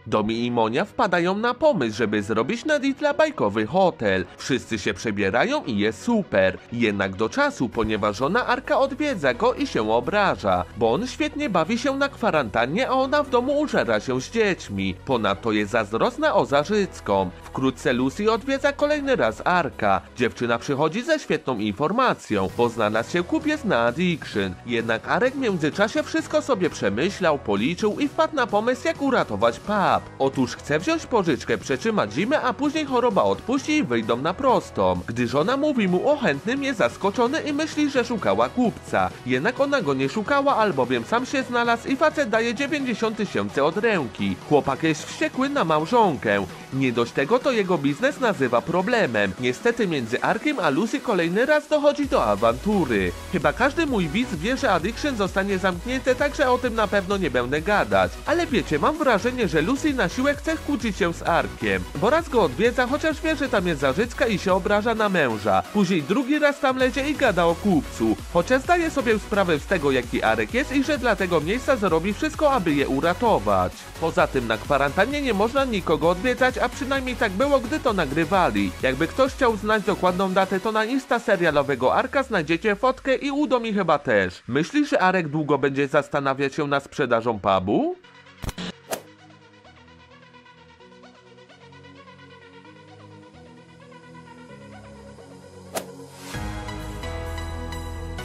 Domi i Monia wpadają na pomysł, żeby zrobić na Dietla bajkowy hotel. Wszyscy się przebierają i jest super. Jednak do czasu, ponieważ żona Arka odwiedza go i się obraża, bo on świetnie bawi się na kwarantannie, a ona w domu użera się z dziećmi. Ponadto jest zazdrosna o Zarzycką. Wkrótce Lucy odwiedza kolejny raz Arka. Dziewczyna przychodzi ze świetną informacją, bo znalazł się kupiec na Addiction. Jednak Arek w międzyczasie wszystko sobie przemyślał, policzył i wpadł na pomysł, jak uratować pub. Otóż chce wziąć pożyczkę, przetrzymać zimę, a później choroba odpuści i wyjdą na prostą. Gdy żona mówi mu o chętnym, jest zaskoczony i myśli, że szukała kupca. Jednak ona go nie szukała, albowiem sam się znalazł i facet daje 90 000 od ręki. Chłopak jest wściekły na małżonkę. Nie dość tego, to jego biznes nazywa problemem. Niestety między Arkiem a Lucy kolejny raz dochodzi do awantury. Chyba każdy mój widz wie, że Addiction zostanie zamknięte, także o tym na pewno nie będę gadać. Ale wiecie, mam wrażenie, że Lucy na siłę chce kłócić się z Arkiem, bo raz go odwiedza, chociaż wie, że tam jest Zarzycka i się obraża na męża. Później drugi raz tam lecie i gada o kupcu, chociaż zdaje sobie sprawę z tego, jaki Arek jest i że dla tego miejsca zrobi wszystko, aby je uratować. Poza tym na kwarantannie nie można nikogo odwiedzać, a przynajmniej tak było, gdy to nagrywali. Jakby ktoś chciał znać dokładną datę, to na Insta serialowego Arka znajdziecie fotkę i Udo mi chyba też. Myślisz, że Arek długo będzie zastanawiać się nad sprzedażą pubu?